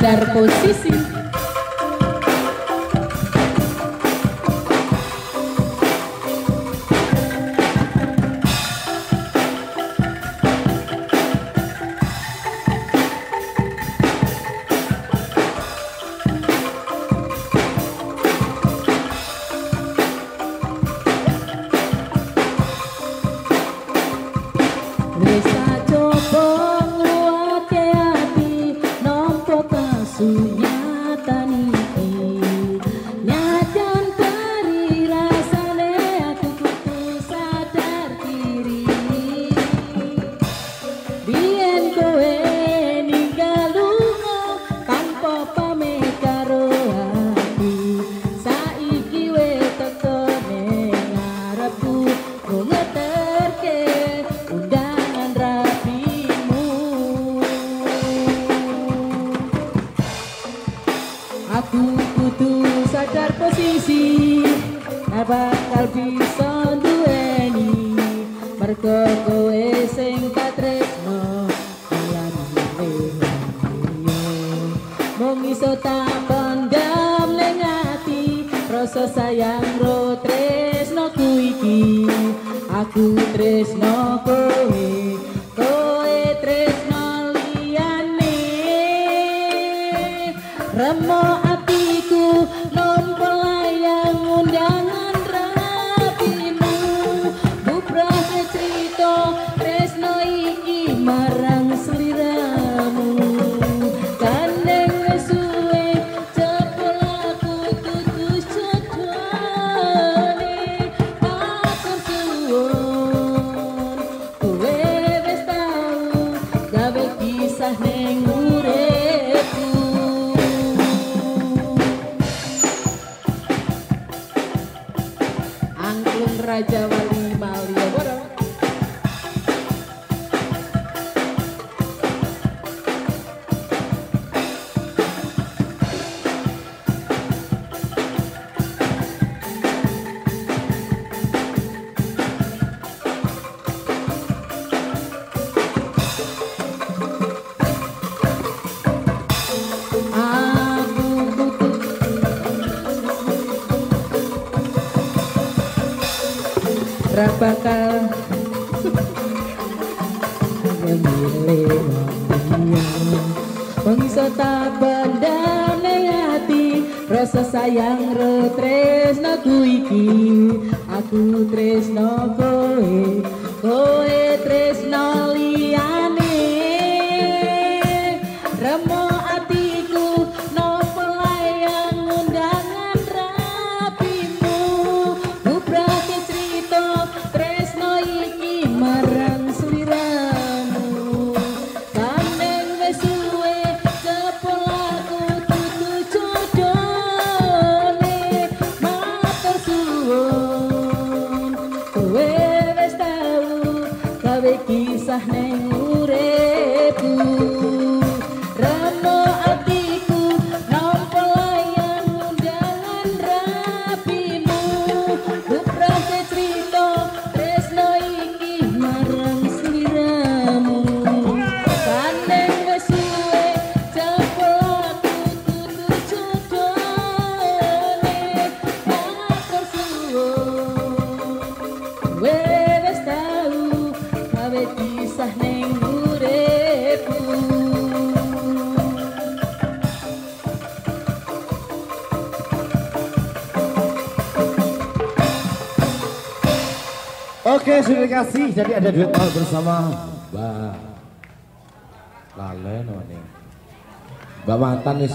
sadar posisi. Aku kudu sadar posisi, ora bakal bisa duweni, mergo kowe sing tak tresno lan yo mung iso tak pendam ning ati rasa sayang ro tresnoku iki. Aku tresno kowe, kowe tresno liyane. Remo atiku nampa layang undangan rapimu, bubrah cerita tresno iki marang sliramu. Kandeng wis suwe jebul aku tutus jodone, matur suwun kowe wis tau gawe kisah ning uripku. Raja Wali Malioboro. Bakal memilih mengisa tak pendam ning ati rasa sayang ro tresnoku iki. Aku tresno kowe, kowe tresno liyane. Remo atiku nopo layang undangan rapimu, bubrah cerita tresno iki marang sliramu. Kandeng wis suwe jebul aku tutu jodone, matur suwun kowe wis tau gawe kisah ning uripku. Remo atiku nampa layang undangan rapimu, bubrah cerita tresno iki marang sliramu. Kandeng wis suwe jebul aku tutu jodone, matur suwun kowe wis tau gawe kisah ning uripku. Oke, sudah dikasih. Jadi ada duet mal bersama Mbak Lalen, Mbak Mantan.